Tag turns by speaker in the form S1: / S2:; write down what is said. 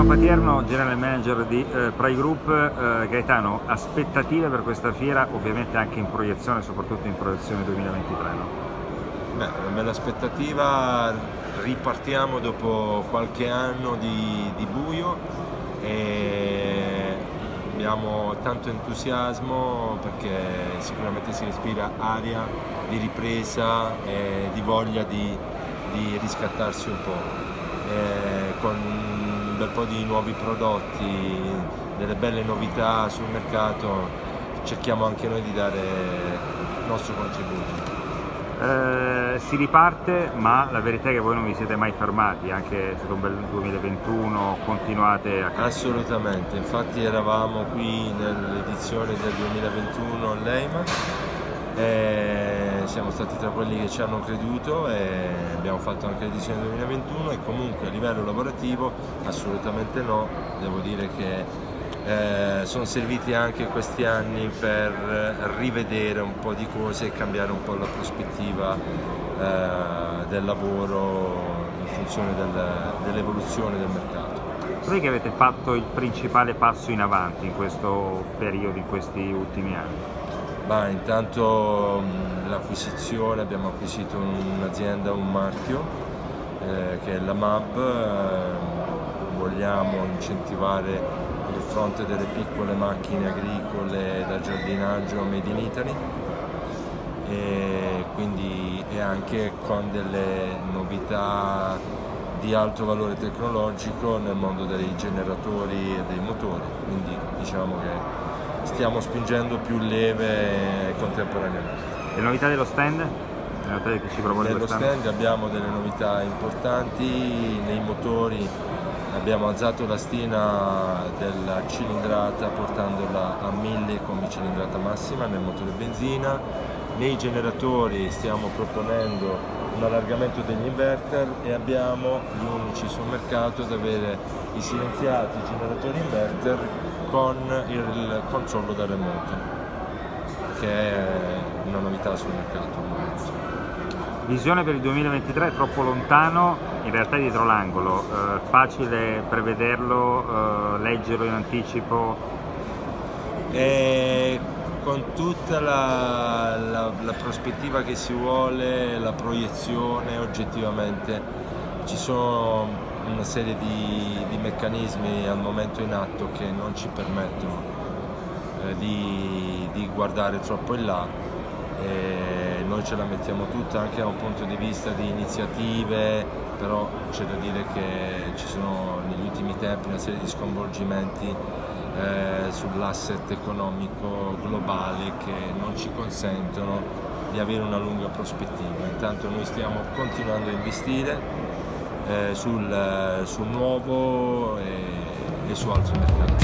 S1: Gaetano Patierno, General Manager di Pride Group. Gaetano, aspettative per questa fiera, ovviamente anche in proiezione, soprattutto in proiezione 2023, no?
S2: Beh, una bella aspettativa, ripartiamo dopo qualche anno di buio e abbiamo tanto entusiasmo perché sicuramente si respira aria di ripresa e di voglia di riscattarsi un po'. Con un bel po' di nuovi prodotti, delle belle novità sul mercato, cerchiamo anche noi di dare il nostro contributo.
S1: Si riparte, ma la verità è che voi non vi siete mai fermati, anche è stato un bel 2021, continuate a crescere.
S2: Assolutamente, infatti eravamo qui nell'edizione del 2021 all'EIMA e siamo stati tra quelli che ci hanno creduto e abbiamo fatto anche l'edizione 2021 e comunque a livello lavorativo assolutamente no, devo dire che sono serviti anche questi anni per rivedere un po' di cose e cambiare un po' la prospettiva del lavoro in funzione dell'evoluzione del mercato.
S1: Voi che avete fatto il principale passo in avanti in questo periodo, in questi ultimi anni?
S2: Bah, intanto l'acquisizione, abbiamo acquisito un'azienda, un marchio che è la MAB, vogliamo incentivare il fronte delle piccole macchine agricole da giardinaggio made in Italy e anche con delle novità di alto valore tecnologico nel mondo dei generatori e dei motori, quindi diciamo che stiamo spingendo più leve contemporaneamente.
S1: Le novità dello stand? Le novità che ci propone
S2: Nello stand abbiamo delle novità importanti, nei motori abbiamo alzato la stina della cilindrata portandola a 1000 come cilindrata massima nel motore benzina. Nei generatori stiamo proponendo un allargamento degli inverter e abbiamo gli unici sul mercato ad avere i silenziati generatori inverter con il controllo da remoto, che è una novità sul mercato.
S1: Visione per il 2023 è troppo lontano, in realtà è dietro l'angolo, facile prevederlo, leggerlo in anticipo?
S2: Con tutta la prospettiva che si vuole, la proiezione, oggettivamente ci sono una serie di meccanismi al momento in atto che non ci permettono di guardare troppo in là. Noi ce la mettiamo tutta anche da un punto di vista di iniziative, però c'è da dire che ci sono negli ultimi tempi una serie di sconvolgimenti sull'asset economico globale che non ci consentono di avere una lunga prospettiva. Intanto noi stiamo continuando a investire sul nuovo e su altri mercati.